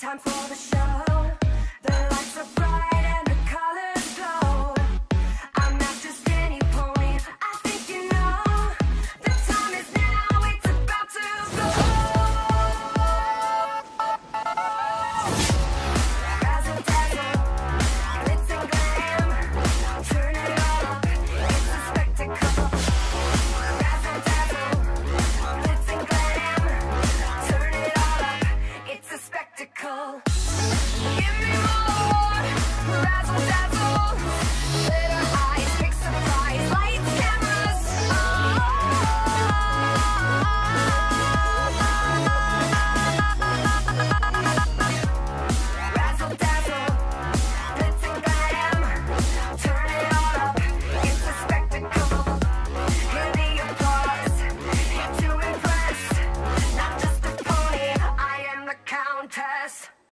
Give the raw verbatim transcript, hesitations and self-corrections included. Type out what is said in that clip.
time for the show. The lights are bright and the colors glow. I'm not just any pony, I think you know. The time is now, it's about to go. Razzle dazzle, glitz and glam, turn it all up, it's a spectacle. Razzle dazzle, glitz and glam, turn it all up, it's a spectacle. Give me more, razzle dazzle, glitter eyes, big surprise, lights, cameras, oh. Razzle dazzle, glitz and glam, turn it all up, it's a spectacle. Hear the applause, here to impress, not just a pony, I am the countess.